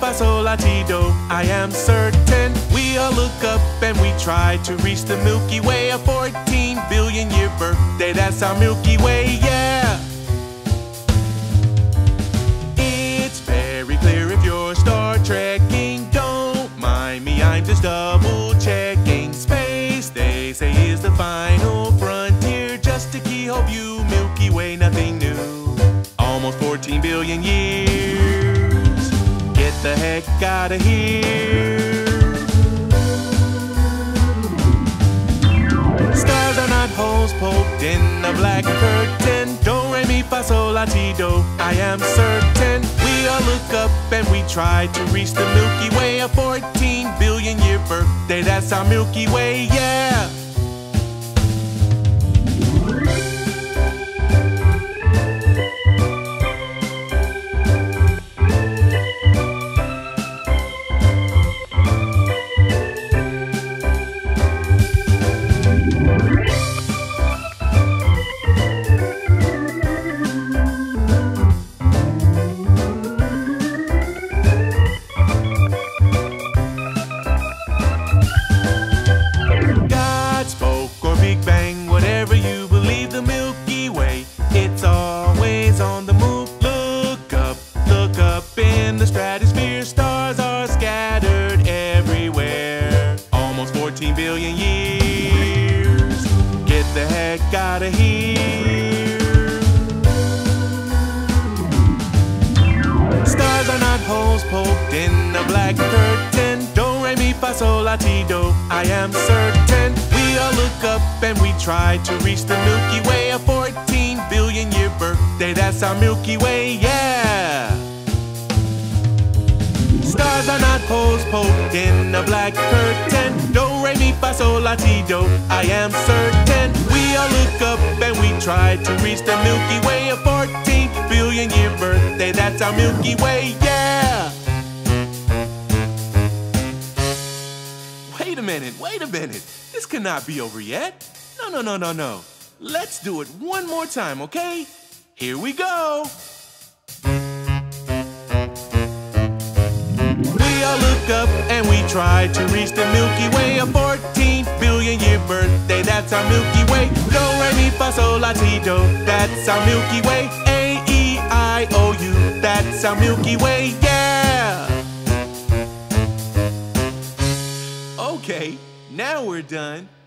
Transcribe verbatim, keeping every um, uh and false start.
fa, sol, la, ti, do. I am certain we all look up and we try to reach the Milky Way. A fourteen billion year birthday, that's our Milky Way, yeah. It's very clear if you're Star Trekking. Don't mind me, I'm just double checking. Space, they say, is the final frontier. Just a keyhole view, Milky Way, nothing new. Almost fourteen billion years. Get the heck out of here. Stars are not holes poked in a black curtain. Do, re, mi, fa, sol, la, ti, do. I am certain we all look up and we try to reach the Milky Way. A fourteen billion year birthday, that's our Milky Way, yeah. fourteen billion years. Get the heck out of here. Stars are not holes poked in a black curtain. Do, re, mi, fa, sol, la, ti, do. I am certain we all look up and we try to reach the Milky Way. A fourteen billion year birthday, that's our Milky Way, yeah. Stars are not holes poked in a black curtain. Do, re, mi, fa, sol, la, ti, do. I am certain we all look up and we try to reach the Milky Way. A fourteen billion year birthday, that's our Milky Way, yeah. Wait a minute, wait a minute. This cannot be over yet. No, no, no, no, no. Let's do it one more time, okay? Here we go. We all look up and we try to reach the Milky Way. A fourteen billion year birthday, that's our Milky Way. Do, re, mi, fa, sol, la, ti, do. That's our Milky Way. A, E, I, O, U. That's our Milky Way, yeah. Okay, now we're done.